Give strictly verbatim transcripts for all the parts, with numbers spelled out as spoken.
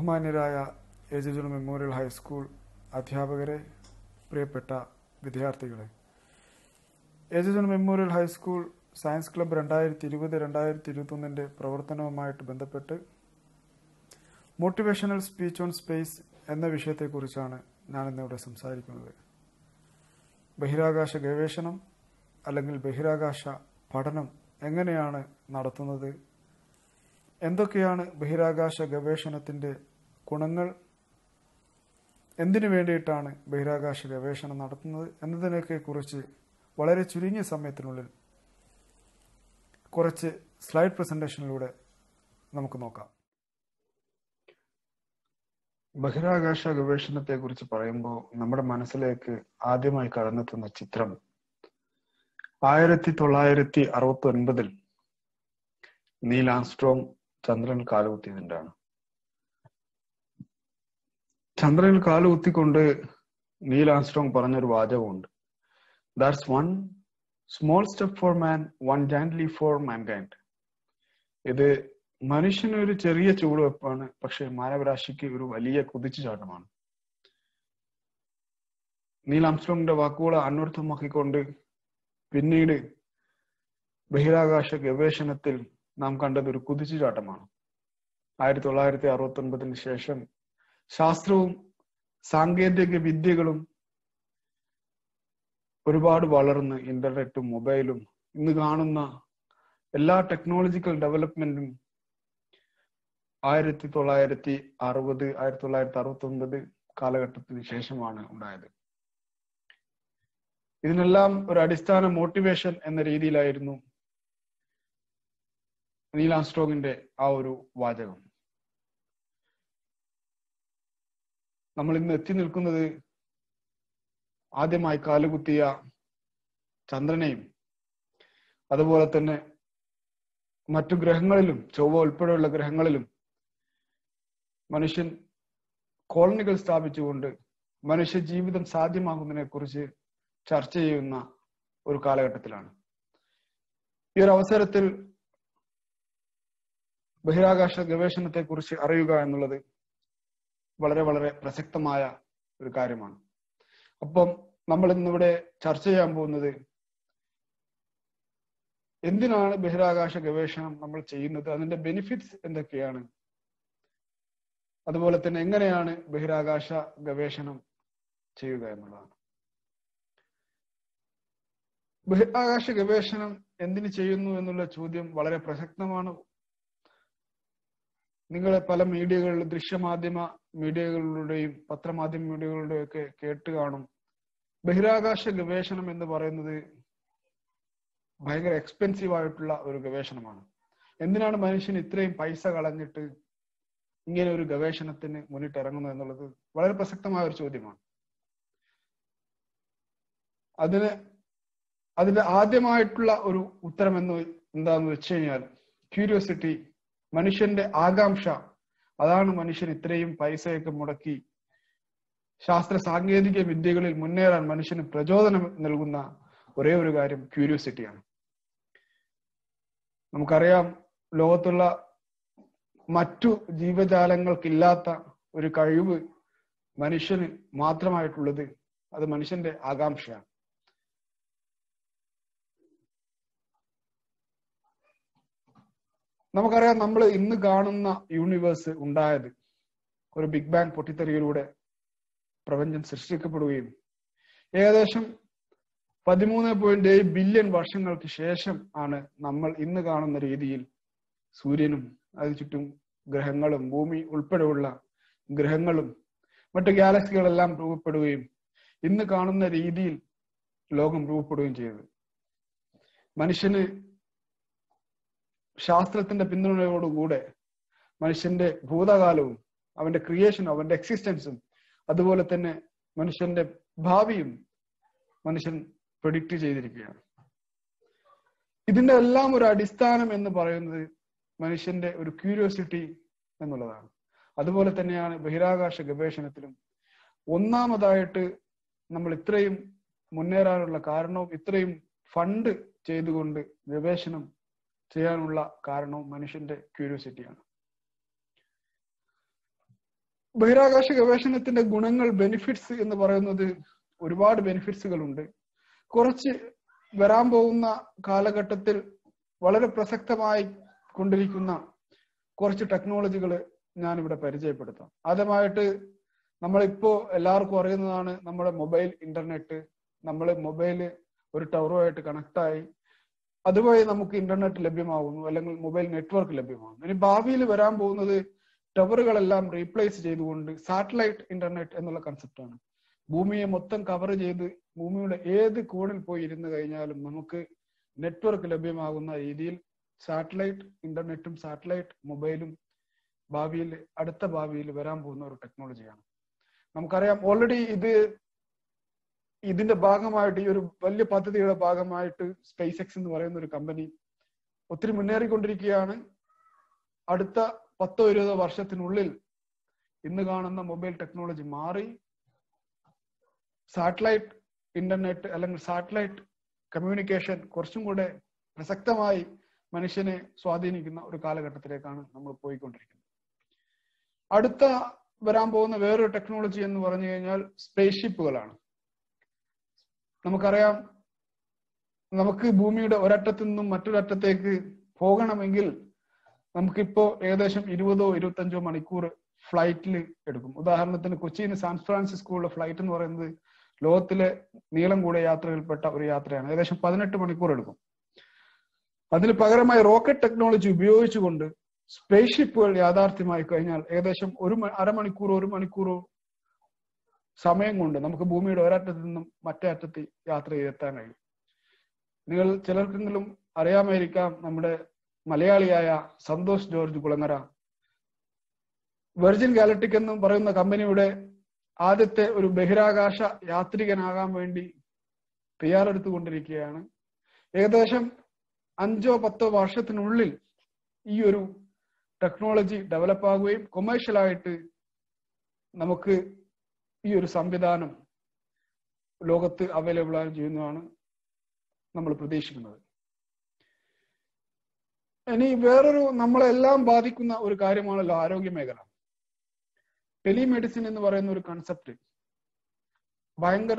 ബഹുമാന്യരായ A J J memorial high school അധ്യാപകരെ, പ്രിയപ്പെട്ട വിദ്യാർത്ഥികളെ, A J J memorial high school science club രണ്ടായിരത്തി ഇരുപത് രണ്ടായിരത്തി ഇരുപത്തൊന്നിൻ്റെ പ്രവർത്തനവുമായിട്ട് ബന്ധപ്പെട്ട് മോട്ടിവേഷണൽ സ്പീച്ച് ഓൺ സ്പേസ് എന്ന വിഷയത്തെക്കുറിച്ചാണ് ഞാനിന്നിവിടെ സംസാരിക്കുന്നത്. ബഹിരാകാശ ഗവേഷണം അല്ലെങ്കിൽ ബഹിരാകാശ പഠനം എങ്ങനെയാണ് നടത്തുന്നത്, എന്തൊക്കെയാണ് ബഹിരാകാശ ഗവേഷണത്തിൻ്റെ ഗുണങ്ങൾ, എന്തിനു വേണ്ടിയിട്ടാണ് ബഹിരാകാശ ഗവേഷണം നടത്തുന്നത് എന്നതിനൊക്കെ കുറിച്ച് വളരെ ചുരുങ്ങിയ സമയത്തിനുള്ളിൽ കുറച്ച് സ്ലൈഡ് പ്രസന്റേഷനിലൂടെ നമുക്ക് നോക്കാം. ബഹിരാകാശ ഗവേഷണത്തെ കുറിച്ച് പറയുമ്പോൾ നമ്മുടെ മനസ്സിലേക്ക് ആദ്യമായി കടന്നെത്തുന്ന ചിത്രം ആയിരത്തി തൊള്ളായിരത്തി അറുപത്തി ഒൻപതിൽ നീൽ ആംസ്ട്രോങ് ചന്ദ്രനിൽ കാലുകുത്തിയതിൻ്റെയാണ്. ചന്ദ്രനിൽ കാലുകുത്തിക്കൊണ്ട് നീൽ ആംസ്ട്രോങ് പറഞ്ഞൊരു വാചകമുണ്ട്, that's one small step for man, one giant leap for mankind. ഇത് മനുഷ്യനൊരു ചെറിയ ചുവടുവെപ്പാണ്, പക്ഷെ മാനവരാശിക്ക് ഒരു വലിയ കുതിച്ചുചാട്ടമാണ്. നീൽ ആംസ്ട്രോങ്ങിന്റെ വാക്കുകളെ അന്വർത്ഥമാക്കിക്കൊണ്ട് പിന്നീട് ബഹിരാകാശ ഗവേഷണത്തിൽ നാം കണ്ടത് ഒരു കുതിച്ചുചാട്ടമാണ്. ആയിരത്തി തൊള്ളായിരത്തി അറുപത്തി ഒൻപതിന് ശേഷം ശാസ്ത്രവും സാങ്കേതിക വിദ്യകളും ഒരുപാട് വളർന്ന് ഇന്റർനെറ്റും മൊബൈലും ഇന്ന് കാണുന്ന എല്ലാ ടെക്നോളജിക്കൽ ഡെവലപ്മെന്റും ആയിരത്തി തൊള്ളായിരത്തി അറുപത് ആയിരത്തി തൊള്ളായിരത്തി അറുപത്തി ഒൻപത് കാലഘട്ടത്തിന് ശേഷമാണ് ഉണ്ടായത്. ഇതിനെല്ലാം ഒരു അടിസ്ഥാന മോട്ടിവേഷൻ എന്ന രീതിയിലായിരുന്നു നീൽ ആംസ്ട്രോങ്ങിന്റെ ആ ഒരു വാചകം. നമ്മൾ ഇന്ന് എത്തി നിൽക്കുന്നത് ആദ്യമായി കാലുകുത്തിയ ചന്ദ്രനെയും അതുപോലെ തന്നെ മറ്റു ഗ്രഹങ്ങളിലും, ചൊവ്വ ഉൾപ്പെടെയുള്ള ഗ്രഹങ്ങളിലും മനുഷ്യൻ കോളനികൾ സ്ഥാപിച്ചുകൊണ്ട് മനുഷ്യ ജീവിതം സാധ്യമാകുന്നതിനെ കുറിച്ച് ചർച്ച ചെയ്യുന്ന ഒരു കാലഘട്ടത്തിലാണ്. ഈ ഒരു അവസരത്തിൽ ബഹിരാകാശ ഗവേഷണത്തെ കുറിച്ച് അറിയുക എന്നുള്ളത് വളരെ വളരെ പ്രസക്തമായ ഒരു കാര്യമാണ്. അപ്പം നമ്മൾ ഇന്നിവിടെ ചർച്ച ചെയ്യാൻ പോകുന്നത് എന്തിനാണ് ബഹിരാകാശ ഗവേഷണം നമ്മൾ ചെയ്യുന്നത്, അതിന്റെ ബെനിഫിറ്റ്സ് എന്തൊക്കെയാണ്, അതുപോലെ തന്നെ എങ്ങനെയാണ് ബഹിരാകാശ ഗവേഷണം ചെയ്യുക എന്നുള്ളതാണ്. ബഹിരാകാശ ഗവേഷണം എന്തിനു ചെയ്യുന്നു എന്നുള്ള ചോദ്യം വളരെ പ്രസക്തമാണ്. നിങ്ങളെ പല മീഡിയകളിലും, ദൃശ്യമാധ്യമ മീഡിയകളിലൂടെയും പത്രമാധ്യമ മീഡിയകളുടെയും ഒക്കെ കേട്ട് കാണും, ബഹിരാകാശ ഗവേഷണം എന്ന് പറയുന്നത് ഭയങ്കര എക്സ്പെൻസീവ് ആയിട്ടുള്ള ഒരു ഗവേഷണമാണ്. എന്തിനാണ് മനുഷ്യൻ ഇത്രയും പൈസ കളഞ്ഞിട്ട് ഇങ്ങനെ ഒരു ഗവേഷണത്തിന് മുന്നിട്ടിറങ്ങുന്നു എന്നുള്ളത് വളരെ പ്രസക്തമായ ഒരു ചോദ്യമാണ്. അതിന് അതിന്റെ ആദ്യമായിട്ടുള്ള ഒരു ഉത്തരം എന്ന് എന്താന്ന് വെച്ച് കഴിഞ്ഞാൽ ക്യൂരിയോസിറ്റി, മനുഷ്യന്റെ ആകാംക്ഷ. അതാണ് മനുഷ്യൻ ഇത്രയും പൈസയൊക്കെ മുടക്കി ശാസ്ത്ര സാങ്കേതിക വിദ്യകളിൽ മുന്നേറാൻ മനുഷ്യന് പ്രചോദനം നൽകുന്ന ഒരേ ഒരു കാര്യം ക്യൂരിയോസിറ്റിയാണ്. നമുക്കറിയാം, ലോകത്തുള്ള മറ്റു ജീവജാലങ്ങൾക്കില്ലാത്ത ഒരു കഴിവ് മനുഷ്യന് മാത്രമായിട്ടുള്ളത് അത് മനുഷ്യന്റെ ആകാംക്ഷയാണ്. നമുക്കറിയാം, നമ്മൾ ഇന്ന് കാണുന്ന യൂണിവേഴ്സ് ഉണ്ടായത് ഒരു ബിഗ് ബാങ് പൊട്ടിത്തെറിയിലൂടെ പ്രപഞ്ചം സൃഷ്ടിക്കപ്പെടുകയും ഏകദേശം പതിമൂന്ന് പോയിന്റ് ഏഴ് ബില്യൺ വർഷങ്ങൾക്ക് ശേഷം ആണ് നമ്മൾ ഇന്ന് കാണുന്ന രീതിയിൽ സൂര്യനും അതിന് ചുറ്റും ഗ്രഹങ്ങളും ഭൂമി ഉൾപ്പെടെയുള്ള ഗ്രഹങ്ങളും മറ്റു ഗാലക്സികളെല്ലാം രൂപപ്പെടുകയും ഇന്ന് കാണുന്ന രീതിയിൽ ലോകം രൂപപ്പെടുകയും ചെയ്തത്. മനുഷ്യന് ശാസ്ത്രത്തിന്റെ പിന്തുണയോടുകൂടെ മനുഷ്യന്റെ ഭൂതകാലവും അവന്റെ ക്രിയേഷനും അവന്റെ എക്സിസ്റ്റൻസും അതുപോലെ തന്നെ മനുഷ്യന്റെ ഭാവിയും മനുഷ്യൻ പ്രെഡിക്റ്റ് ചെയ്തിരിക്കുകയാണ്. ഇതിന്റെ എല്ലാം ഒരു അടിസ്ഥാനം എന്ന് പറയുന്നത് മനുഷ്യന്റെ ഒരു ക്യൂരിയോസിറ്റി എന്നുള്ളതാണ്. അതുപോലെ തന്നെയാണ് ബഹിരാകാശ ഗവേഷണത്തിലും ഒന്നാമതായിട്ട് നമ്മൾ ഇത്രയും മുന്നേറാനുള്ള കാരണവും ഇത്രയും ഫണ്ട് ചെയ്തുകൊണ്ട് ഗവേഷണം ചെയ്യാനുള്ള കാരണവും മനുഷ്യന്റെ ക്യൂരിയോസിറ്റിയാണ്. ബഹിരാകാശ ഗവേഷണത്തിന്റെ ഗുണങ്ങൾ, ബെനിഫിറ്റ്സ് എന്ന് പറയുന്നത് ഒരുപാട് ബെനിഫിറ്റ്സുകൾ ഉണ്ട്. കുറച്ച് വരാൻ പോകുന്ന കാലഘട്ടത്തിൽ വളരെ പ്രസക്തമായി കൊണ്ടിരിക്കുന്ന കുറച്ച് ടെക്നോളജികൾ ഞാനിവിടെ പരിചയപ്പെടുത്താം. ആദ്യമായിട്ട് നമ്മളിപ്പോ എല്ലാവർക്കും അറിയുന്നതാണ് നമ്മുടെ മൊബൈൽ ഇന്റർനെറ്റ്. നമ്മൾ മൊബൈല് ഒരു ടവറുമായിട്ട് കണക്റ്റായി അതുവഴി നമുക്ക് ഇന്റർനെറ്റ് ലഭ്യമാകുന്നു, അല്ലെങ്കിൽ മൊബൈൽ നെറ്റ്വർക്ക് ലഭ്യമാകുന്നു. ഇനി ഭാവിയിൽ വരാൻ പോകുന്നത് ടവറുകളെല്ലാം റീപ്ലേസ് ചെയ്തുകൊണ്ട് സാറ്റലൈറ്റ് ഇന്റർനെറ്റ് എന്നുള്ള കൺസെപ്റ്റാണ്. ഭൂമിയെ മൊത്തം കവർ ചെയ്ത് ഭൂമിയുടെ ഏത് കോണിൽ പോയി ഇരുന്ന് കഴിഞ്ഞാലും നമുക്ക് നെറ്റ്വർക്ക് ലഭ്യമാകുന്ന രീതിയിൽ സാറ്റലൈറ്റ് ഇന്റർനെറ്റും സാറ്റലൈറ്റ് മൊബൈലും ഭാവിയിൽ, അടുത്ത ഭാവിയിൽ വരാൻ പോകുന്ന ഒരു ടെക്നോളജിയാണ്. നമുക്കറിയാം ഓൾറെഡി ഇത് ഇതിന്റെ ഭാഗമായിട്ട്, ഈ ഒരു വലിയ പദ്ധതിയുടെ ഭാഗമായിട്ട് സ്പേസ് എക്സ് എന്ന് പറയുന്ന ഒരു കമ്പനി ഒത്തിരി മുന്നേറിക്കൊണ്ടിരിക്കുകയാണ്. അടുത്ത പത്തോ ഇരുപതോ വർഷത്തിനുള്ളിൽ ഇന്ന് കാണുന്ന മൊബൈൽ ടെക്നോളജി മാറി സാറ്റലൈറ്റ് ഇന്റർനെറ്റ് അല്ലെങ്കിൽ സാറ്റലൈറ്റ് കമ്മ്യൂണിക്കേഷൻ കുറച്ചും കൂടെ പ്രസക്തമായി മനുഷ്യനെ സ്വാധീനിക്കുന്ന ഒരു കാലഘട്ടത്തിലേക്കാണ് നമ്മൾ പോയിക്കൊണ്ടിരിക്കുന്നത്. അടുത്ത വരാൻ പോകുന്ന വേറൊരു ടെക്നോളജി എന്ന് പറഞ്ഞു കഴിഞ്ഞാൽ സ്പേസ് ഷിപ്പുകളാണ്. നമുക്കറിയാം, നമുക്ക് ഭൂമിയുടെ ഒരറ്റത്തു നിന്നും മറ്റൊരറ്റത്തേക്ക് പോകണമെങ്കിൽ നമുക്കിപ്പോ ഏകദേശം ഇരുപതോ ഇരുപത്തഞ്ചോ മണിക്കൂർ ഫ്ലൈറ്റിൽ എടുക്കും. ഉദാഹരണത്തിന് കൊച്ചിയിൽ നിന്ന് സാൻ ഫ്രാൻസിസ്കോയുള്ള ഫ്ലൈറ്റ് എന്ന് പറയുന്നത് ലോകത്തിലെ നീളം കൂടിയ യാത്രയിൽപ്പെട്ട ഒരു യാത്രയാണ്. ഏകദേശം പതിനെട്ട് മണിക്കൂർ എടുക്കും. അതിന് പകരമായി റോക്കറ്റ് ടെക്നോളജി ഉപയോഗിച്ചുകൊണ്ട് സ്പേസ് ഷിപ്പുകൾ യാഥാർത്ഥ്യമായി കഴിഞ്ഞാൽ ഏകദേശം ഒരു അരമണിക്കൂറോ ഒരു മണിക്കൂറോ സമയം കൊണ്ട് നമുക്ക് ഭൂമിയുടെ ഒരറ്റത്തു നിന്നും മറ്റേ അറ്റത്ത് യാത്ര ചെയ്തെത്താൻ കഴിയും. നിങ്ങൾ ചിലർക്കെങ്കിലും അറിയാമായിരിക്കാം, നമ്മുടെ മലയാളിയായ സന്തോഷ് ജോർജ് കുളങ്ങര വെർജിൻ ഗാലക്റ്റിക് എന്നും പറയുന്ന കമ്പനിയുടെ ആദ്യത്തെ ഒരു ബഹിരാകാശ യാത്രികനാകാൻ വേണ്ടി തയ്യാറെടുത്തുകൊണ്ടിരിക്കുകയാണ്. ഏകദേശം അഞ്ചോ പത്തോ വർഷത്തിനുള്ളിൽ ഈ ഒരു ടെക്നോളജി ഡെവലപ്പ് ആകുകയും കൊമേഴ്ഷ്യലായിട്ട് നമുക്ക് ഈ ഒരു സംവിധാനം ലോകത്ത് അവൈലബിൾ ആയി ചെയ്യുന്നതാണ് നമ്മൾ പ്രതീക്ഷിക്കുന്നത്. ഇനി വേറൊരു നമ്മളെല്ലാം ബാധിക്കുന്ന ഒരു കാര്യമാണല്ലോ ആരോഗ്യ മേഖല. ടെലിമെഡിസിൻ എന്ന് പറയുന്ന ഒരു കൺസെപ്റ്റ് ഭയങ്കര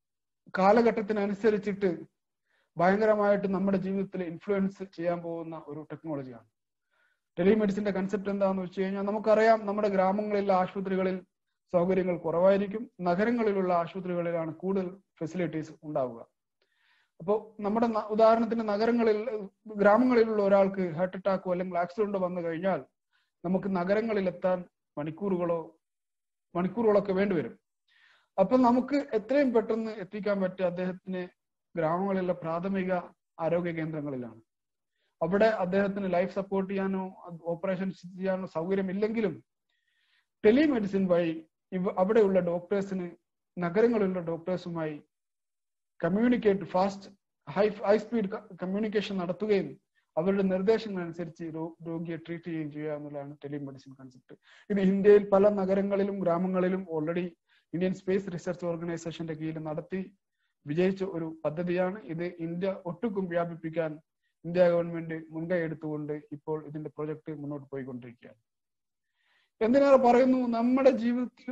കാലഘട്ടത്തിനനുസരിച്ചിട്ട് ഭയങ്കരമായിട്ട് നമ്മുടെ ജീവിതത്തിൽ ഇൻഫ്ലുവൻസ് ചെയ്യാൻ പോകുന്ന ഒരു ടെക്നോളജിയാണ്. ടെലിമെഡിസിന്റെ കൺസെപ്റ്റ് എന്താണെന്ന് വെച്ച് കഴിഞ്ഞാൽ, നമുക്കറിയാം നമ്മുടെ ഗ്രാമങ്ങളിലെ ആശുപത്രികളിൽ സൗകര്യങ്ങൾ കുറവായിരിക്കും, നഗരങ്ങളിലുള്ള ആശുപത്രികളിലാണ് കൂടുതൽ ഫെസിലിറ്റീസ് ഉണ്ടാവുക. അപ്പോൾ നമ്മുടെ ഉദാഹരണത്തിന് നഗരങ്ങളിൽ ഗ്രാമങ്ങളിലുള്ള ഒരാൾക്ക് ഹാർട്ട് അറ്റാക്കോ അല്ലെങ്കിൽ ആക്സിഡന്റോ വന്നു കഴിഞ്ഞാൽ നമുക്ക് നഗരങ്ങളിൽ എത്താൻ മണിക്കൂറുകളോ മണിക്കൂറുകളൊക്കെ വേണ്ടിവരും. അപ്പൊ നമുക്ക് എത്രയും പെട്ടെന്ന് എത്തിക്കാൻ പറ്റുക അദ്ദേഹത്തിന് ഗ്രാമങ്ങളിലെ പ്രാഥമിക ആരോഗ്യ കേന്ദ്രങ്ങളിലാണ്. അവിടെ അദ്ദേഹത്തിന് ലൈഫ് സപ്പോർട്ട് ചെയ്യാനോ ഓപ്പറേഷൻസ് ചെയ്യാനോ സൗകര്യമില്ലെങ്കിലും ടെലിമെഡിസിൻ വഴി ഇവ അവിടെയുള്ള ഡോക്ടേഴ്സിന് നഗരങ്ങളിലുള്ള ഡോക്ടേഴ്സുമായി communicate fast high high speed communication നടത്തുകയും അവരുടെ നിർദ്ദേശങ്ങൾ അനുസരിച്ച് രോഗിയെ ട്രീറ്റ് ചെയ്യുകയും ചെയ്യുക എന്നുള്ളതാണ് ടെലിമെഡിസിൻ കൺസെപ്റ്റ്. ഇത് ഇന്ത്യയിൽ പല നഗരങ്ങളിലും ഗ്രാമങ്ങളിലും ഓൾറെഡി ഇന്ത്യൻ സ്പേസ് റിസർച്ച് ഓർഗനൈസേഷന്റെ കീഴിൽ നടത്തി വിജയിച്ച ഒരു പദ്ധതിയാണ്. ഇത് ഇന്ത്യ ഒട്ടുക്കും വ്യാപിപ്പിക്കാൻ ഇന്ത്യ ഗവൺമെന്റ് മുൻകൈ എടുത്തുകൊണ്ട് ഇപ്പോൾ ഇതിന്റെ പ്രൊജക്ട് മുന്നോട്ട് പോയിക്കൊണ്ടിരിക്കുകയാണ്. എന്തിനേറെ പറയുന്നു, നമ്മുടെ ജീവിതത്തിൽ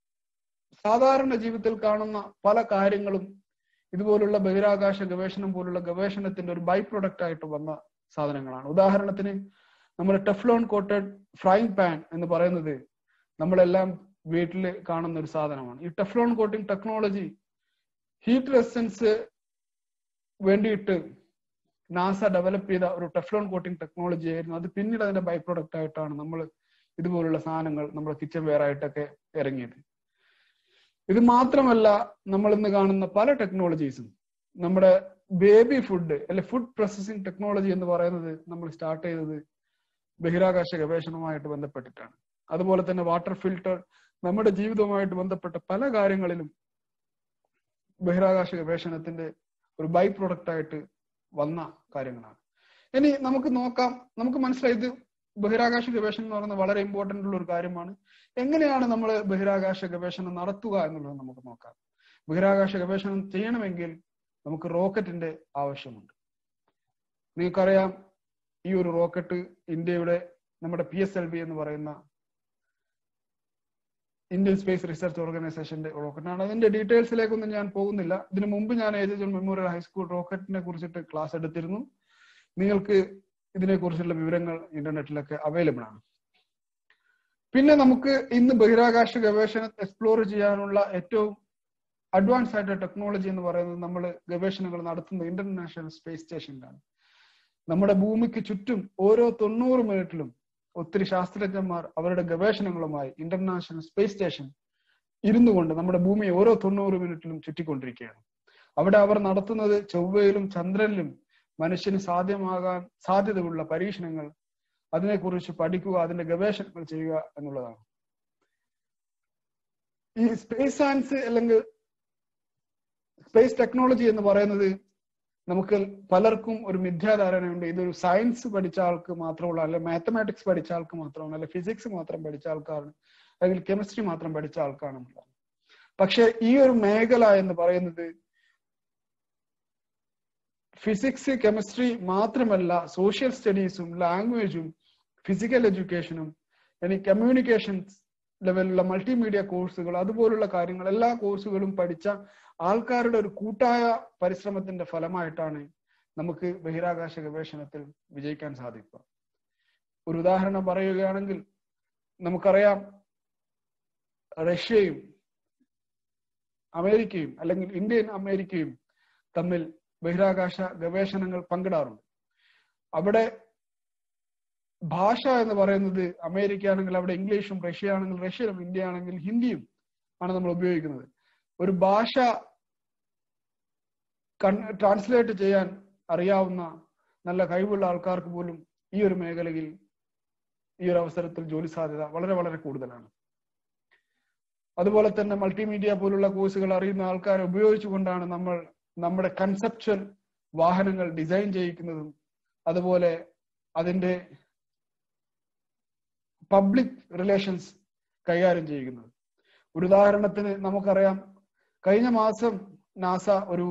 സാധാരണ ജീവിതത്തിൽ കാണുന്ന പല കാര്യങ്ങളും ഇതുപോലുള്ള ബഹിരാകാശ ഗവേഷണം പോലുള്ള ഗവേഷണത്തിന്റെ ഒരു ബൈ പ്രൊഡക്റ്റ് ആയിട്ട് വന്ന സാധനങ്ങളാണ്. ഉദാഹരണത്തിന് നമ്മുടെ ടെഫ്ലോൺ കോട്ടഡ് ഫ്രൈങ് പാൻ എന്ന് പറയുന്നത് നമ്മളെല്ലാം വീട്ടിൽ കാണുന്ന ഒരു സാധനമാണ്. ഈ Teflon coating technology heat resistance വേണ്ടിയിട്ട് നാസ ഡെവലപ്പ് ചെയ്ത ഒരു ടെഫ്ലോൺ കോട്ടിംഗ് ടെക്നോളജി ആയിരുന്നു. അത് പിന്നീട് അതിന്റെ ബൈ പ്രൊഡക്റ്റ് ആയിട്ടാണ് നമ്മൾ ഇതുപോലുള്ള സാധനങ്ങൾ നമ്മുടെ കിച്ചൺ വെയർ ആയിട്ടൊക്കെ ഇറങ്ങിയത്. ഇത് മാത്രമല്ല, നമ്മൾ ഇന്ന് കാണുന്ന പല ടെക്നോളജീസും നമ്മുടെ ബേബി ഫുഡ് അല്ലെ ഫുഡ് പ്രോസസിംഗ് ടെക്നോളജി എന്ന് പറയുന്നത് നമ്മൾ സ്റ്റാർട്ട് ചെയ്തത് ബഹിരാകാശ ഗവേഷണവുമായിട്ട് ബന്ധപ്പെട്ടിട്ടാണ്. അതുപോലെ തന്നെ വാട്ടർ ഫിൽട്ടർ, നമ്മുടെ ജീവിതവുമായിട്ട് ബന്ധപ്പെട്ട പല കാര്യങ്ങളിലും ബഹിരാകാശ ഗവേഷണത്തിന്റെ ഒരു ബൈ പ്രൊഡക്റ്റ് ആയിട്ട് വന്ന കാര്യങ്ങളാണ്. ഇനി നമുക്ക് നോക്കാം, നമുക്ക് മനസ്സിലായി ഇത് ബഹിരാകാശ ഗവേഷണം എന്ന് പറയുന്നത് വളരെ ഇമ്പോർട്ടന്റ് ഉള്ള ഒരു കാര്യമാണ്. എങ്ങനെയാണ് നമ്മൾ ബഹിരാകാശ ഗവേഷണം നടത്തുക എന്നുള്ളത് നമുക്ക് നോക്കാം. ബഹിരാകാശ ഗവേഷണം ചെയ്യണമെങ്കിൽ നമുക്ക് റോക്കറ്റിന്റെ ആവശ്യമുണ്ട്. നിങ്ങൾക്കറിയാം, ഈ ഒരു റോക്കറ്റ് ഇന്ത്യയുടെ നമ്മുടെ പി എസ് എൽ വി എന്ന് പറയുന്ന ഇന്ത്യൻ സ്പേസ് റിസർച്ച് ഓർഗനൈസേഷന്റെ റോക്കറ്റാണ്. അതിന്റെ ഡീറ്റെയിൽസിലേക്കൊന്നും ഞാൻ പോകുന്നില്ല. ഇതിനു മുമ്പ് ഞാൻ A J J memorial high school റോക്കറ്റിനെ കുറിച്ചിട്ട് ക്ലാസ് എടുത്തിരുന്നു. നിങ്ങൾക്ക് ഇതിനെ കുറിച്ചുള്ള വിവരങ്ങൾ ഇന്റർനെറ്റിലൊക്കെ അവൈലബിൾ ആണ്. പിന്നെ നമുക്ക് ഇന്ന് ബഹിരാകാശ ഗവേഷണം എക്സ്പ്ലോർ ചെയ്യാനുള്ള ഏറ്റവും അഡ്വാൻസ് ആയിട്ട് ടെക്നോളജി എന്ന് പറയുന്നത് നമ്മൾ ഗവേഷണങ്ങൾ നടത്തുന്നത് ഇന്റർനാഷണൽ സ്പേസ് സ്റ്റേഷനിലാണ്. നമ്മുടെ ഭൂമിക്ക് ചുറ്റും ഓരോ തൊണ്ണൂറ് മിനിറ്റിലും ഒത്തിരി ശാസ്ത്രജ്ഞന്മാർ അവരുടെ ഗവേഷണങ്ങളുമായി ഇന്റർനാഷണൽ സ്പേസ് സ്റ്റേഷൻ ഇരുന്നു കൊണ്ട് നമ്മുടെ ഭൂമിയെ ഓരോ തൊണ്ണൂറ് മിനിറ്റിലും ചുറ്റിക്കൊണ്ടിരിക്കുകയാണ്. അവിടെ അവർ നടത്തുന്നത് ചൊവ്വയിലും ചന്ദ്രനിലും മനുഷ്യന് സാധ്യമാകാൻ സാധ്യതയുള്ള പരീക്ഷണങ്ങൾ, അതിനെക്കുറിച്ച് പഠിക്കുക, അതിന്റെ ഗവേഷണങ്ങൾ ചെയ്യുക എന്നുള്ളതാണ്. ഈ സ്പേസ് സയൻസ് അല്ലെങ്കിൽ സ്പേസ് ടെക്നോളജി എന്ന് പറയുന്നത് നമുക്ക് പലർക്കും ഒരു മിഥ്യാധാരണയുണ്ട്. ഇതൊരു സയൻസ് പഠിച്ച ആൾക്ക് മാത്രമുള്ള, അല്ലെ മാത്തമാറ്റിക്സ് പഠിച്ച ആൾക്ക് മാത്രമാണ്, അല്ലെ ഫിസിക്സ് മാത്രം പഠിച്ച ആൾക്കാണ്, അല്ലെങ്കിൽ കെമിസ്ട്രി മാത്രം പഠിച്ച ആൾക്കാണെന്നുള്ളത്. പക്ഷെ ഈ ഒരു മേഖല എന്ന് പറയുന്നത് ഫിസിക്സ് കെമിസ്ട്രി മാത്രമല്ല, സോഷ്യൽ സ്റ്റഡീസും ലാംഗ്വേജും ഫിസിക്കൽ എഡ്യൂക്കേഷനും ഇനി കമ്മ്യൂണിക്കേഷൻസ് ലെവലിലുള്ള മൾട്ടിമീഡിയ കോഴ്സുകൾ, അതുപോലുള്ള കാര്യങ്ങൾ, എല്ലാ കോഴ്സുകളും പഠിച്ച ആൾക്കാരുടെ ഒരു കൂട്ടായ പരിശ്രമത്തിന്റെ ഫലമായിട്ടാണ് നമുക്ക് ബഹിരാകാശ ഗവേഷണത്തിൽ വിജയിക്കാൻ സാധിക്കുക. ഒരു ഉദാഹരണം പറയുകയാണെങ്കിൽ നമുക്കറിയാം, റഷ്യയും അമേരിക്കയും അല്ലെങ്കിൽ ഇന്ത്യയും അമേരിക്കയും തമ്മിൽ ബഹിരാകാശ ഗവേഷണങ്ങൾ പങ്കിടാറുണ്ട്. അവിടെ ഭാഷ എന്ന് പറയുന്നത് അമേരിക്ക ആണെങ്കിൽ അവിടെ ഇംഗ്ലീഷും, റഷ്യ ആണെങ്കിൽ റഷ്യയും, ഇന്ത്യ ആണെങ്കിൽ ഹിന്ദിയും ആണ് നമ്മൾ ഉപയോഗിക്കുന്നത്. ഒരു ഭാഷ ട്രാൻസ്ലേറ്റ് ചെയ്യാൻ അറിയാവുന്ന നല്ല കഴിവുള്ള ആൾക്കാർക്ക് പോലും ഈ ഒരു മേഖലയിൽ ഈ ഒരു അവസരത്തിൽ ജോലി സാധ്യത വളരെ വളരെ കൂടുതലാണ്. അതുപോലെ തന്നെ മൾട്ടിമീഡിയ പോലുള്ള കോഴ്സുകൾ അറിയുന്ന ആൾക്കാരെ ഉപയോഗിച്ചുകൊണ്ടാണ് നമ്മൾ നമ്മുടെ കൺസെപ്ച്വൽ വാഹനങ്ങൾ ഡിസൈൻ ചെയ്യിക്കുന്നതും അതുപോലെ അതിന്റെ പബ്ലിക് റിലേഷൻസ് കൈകാര്യം ചെയ്യുന്നത്. ഒരു ഉദാഹരണത്തിന് നമുക്കറിയാം, കഴിഞ്ഞ മാസം നാസ ഒരു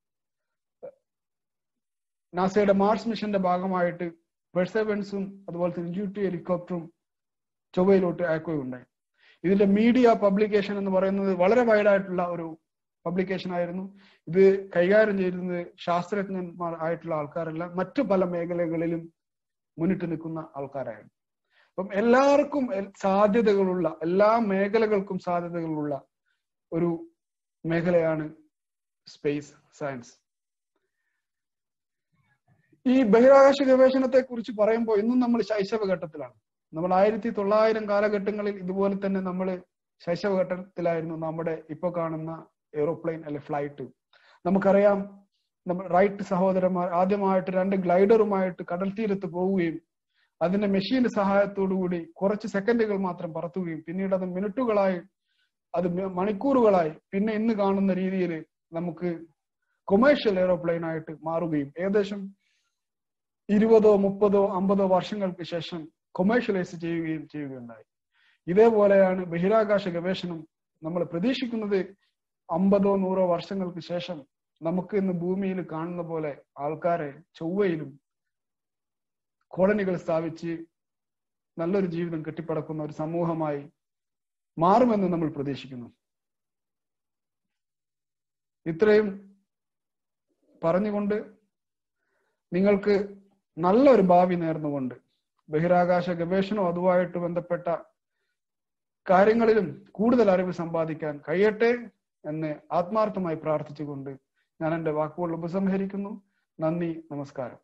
നാസയുടെ മാർസ് മിഷന്റെ ഭാഗമായിട്ട് പെർസെവൻസും അതുപോലെ തന്നെ ഇൻജൂട്ടി ഹെലികോപ്റ്ററും ചൊവ്വയിലോട്ട് അയക്കുകയുണ്ടായി. ഇതിന്റെ മീഡിയ പബ്ലിക്കേഷൻ എന്ന് പറയുന്നത് വളരെ വൈഡായിട്ടുള്ള ഒരു പബ്ലിക്കേഷൻ ആയിരുന്നു. ഇത് കൈകാര്യം ചെയ്യുന്നത് ശാസ്ത്രജ്ഞന്മാർ ആയിട്ടുള്ള ആൾക്കാരല്ല, മറ്റു പല മേഖലകളിലും മുന്നിട്ട് നിൽക്കുന്ന ആൾക്കാരായിരുന്നു. അപ്പം എല്ലാവർക്കും സാധ്യതകളുള്ള, എല്ലാ മേഖലകൾക്കും സാധ്യതകളുള്ള ഒരു മേഖലയാണ് സ്പേസ് സയൻസ്. ഈ ബഹിരാകാശ ഗവേഷണത്തെ കുറിച്ച് പറയുമ്പോൾ ഇന്നും നമ്മൾ ശൈശവഘട്ടത്തിലാണ്. നമ്മൾ ആയിരത്തി തൊള്ളായിരം കാലഘട്ടങ്ങളിൽ ഇതുപോലെ തന്നെ നമ്മൾ ശൈശവഘട്ടത്തിലായിരുന്നു നമ്മുടെ ഇപ്പൊ കാണുന്ന എയ്റോപ്ലെയിൻ അല്ലെ ഫ്ലൈറ്റ്. നമുക്കറിയാം, നമ്മൾ റൈറ്റ് സഹോദരന്മാർ ആദ്യമായിട്ട് രണ്ട് ഗ്ലൈഡറുമായിട്ട് കടൽ തീരത്ത് പോവുകയും അതിന്റെ മെഷീന്റെ സഹായത്തോടു കൂടി കുറച്ച് സെക്കൻഡുകൾ മാത്രം പറത്തുകയും പിന്നീട് അത് മിനിറ്റുകളായി, അത് മണിക്കൂറുകളായി, പിന്നെ ഇന്ന് കാണുന്ന രീതിയിൽ നമുക്ക് കൊമേഴ്ഷ്യൽ എയ്റോപ്ലെയിൻ ആയിട്ട് മാറുകയും ഏകദേശം ഇരുപതോ മുപ്പതോ അമ്പതോ വർഷങ്ങൾക്ക് ശേഷം കൊമേഴ്ഷ്യലൈസ് ചെയ്യുകയും ചെയ്യുകയുണ്ടായി. ഇതേപോലെയാണ് ബഹിരാകാശ ഗവേഷണം. നമ്മൾ പ്രതീക്ഷിക്കുന്നത് അമ്പതോ നൂറോ വർഷങ്ങൾക്ക് ശേഷം നമുക്ക് ഇന്ന് ഭൂമിയിൽ കാണുന്ന പോലെ ആൾക്കാരെ ചൊവ്വയിലും കോളനികൾ സ്ഥാപിച്ച് നല്ലൊരു ജീവിതം കെട്ടിപ്പടക്കുന്ന ഒരു സമൂഹമായി മാറുമെന്ന് നമ്മൾ പ്രതീക്ഷിക്കുന്നു. ഇത്രയും പറഞ്ഞുകൊണ്ട് നിങ്ങൾക്ക് നല്ലൊരു ഭാവി നേർന്നുകൊണ്ട് ബഹിരാകാശ ഗവേഷണവും അതുമായിട്ട് ബന്ധപ്പെട്ട കാര്യങ്ങളിലും കൂടുതൽ അറിവ് സമ്പാദിക്കാൻ കഴിയട്ടെ എന്ന് ആത്മാർത്ഥമായി പ്രാർത്ഥിച്ചുകൊണ്ട് ഞാൻ എൻ്റെ വാക്കുകൾ ഉപസംഹരിക്കുന്നു. നന്ദി, നമസ്കാരം.